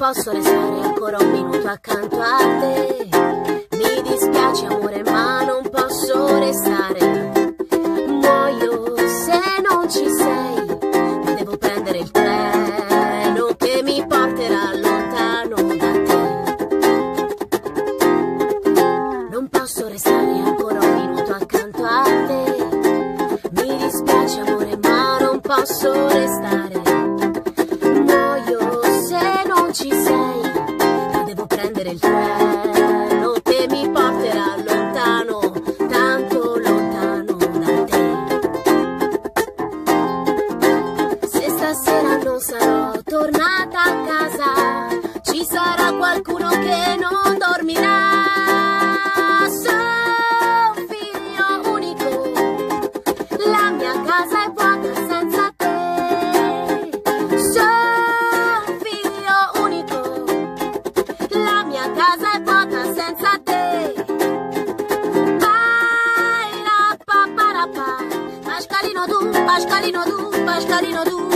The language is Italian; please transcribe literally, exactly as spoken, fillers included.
posso restare ancora un minuto accanto a te. Mi dispiace amore, ma non posso restare. Muoio se non ci sei. Devo prendere il treno che mi porterà lontano da te. Non posso restare ancora un minuto accanto a te. Mi dispiace amore, ma non posso restare. Muoio se non ci sei. Devo prendere il treno che mi porterà lontano, tanto lontano da te. Se stasera non sarò tornata a casa, ci sarà qualcuno che non dormirà. Sono figlio unico, la mia casa è vuota senza te. Sono figlio unico, la mia casa è vuota senza te. Baila pa para pa, pascalino tu, pascalino tu, pascalino tu.